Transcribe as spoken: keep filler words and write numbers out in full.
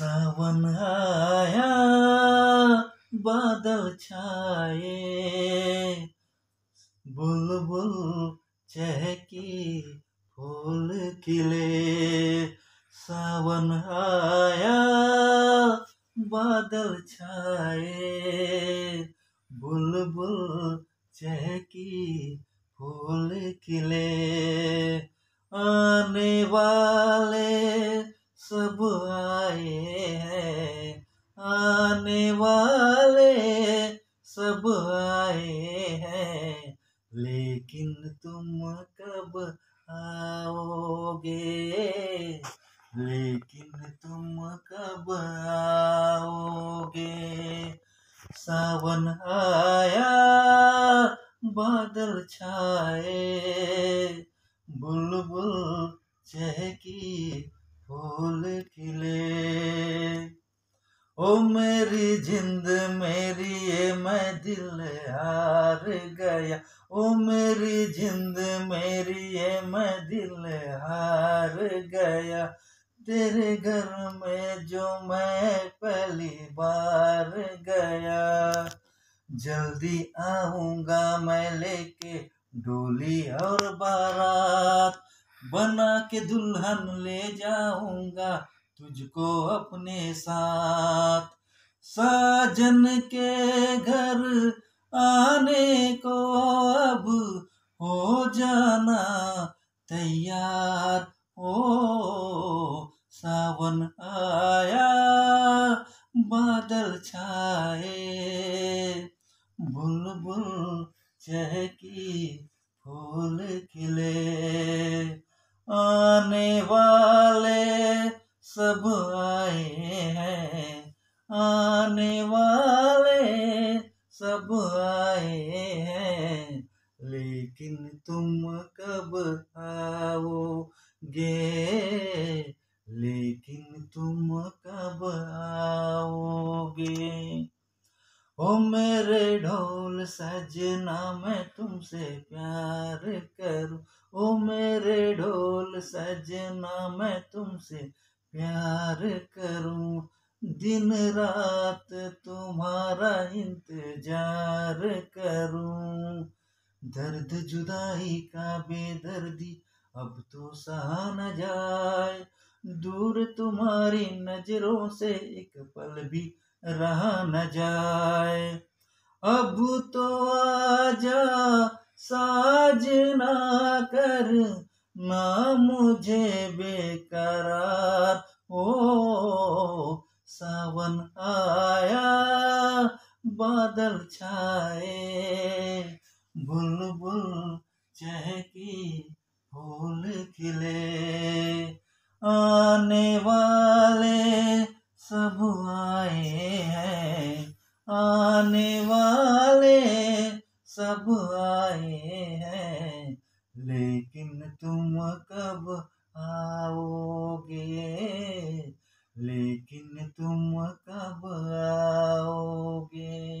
सावन आया बादल छाए, बुलबुल चहकी फूल खिले। सावन आया बादल छाए, बुलबुल चहकी फूल खिले। आने वाले सब आए हैं, आने वाले सब आए हैं, लेकिन तुम कब आओगे, लेकिन तुम कब आओगे। सावन आया बादल छाए, बुलबुल चहकी फूल खिले। ओ मेरी जिंद मेरी ये मैं दिल हार गया, ओ मेरी जिंद मेरी ये मैं दिल हार गया। तेरे घर में जो मैं पहली बार गया। जल्दी आऊंगा मैं लेके डोली और बारात, बना के दुल्हन ले जाऊंगा तुझको अपने साथ। साजन के घर आने को अब हो जाना तैयार, ओ सावन आया बादल छाए, बुलबुल चहकी फूल खिले। आने वाले सब आए हैं, आने वाले सब आए हैं, लेकिन तुम कब आओगे, लेकिन तुम कब आओगे। ओ मेरे ढोल सजना मैं तुमसे प्यार करूं, ओ मेरे ढोल सजना मैं तुमसे प्यार करूं। दिन रात तुम्हारा इंतजार करूं। दर्द जुदाई का बेदर्दी अब तो सहा न जाए, दूर तुम्हारी नजरों से एक पल भी रहा न जाए। अब तो आजा साजना कर ना मुझे बेकरार, ओ सावन आया बादल छाए, बुलबुल चहकी फूल खिले। आने वाले सब आए हैं, आने वाले सब आए हैं, लेकिन तुम कब आओगे, लेकिन तुम कब आओगे।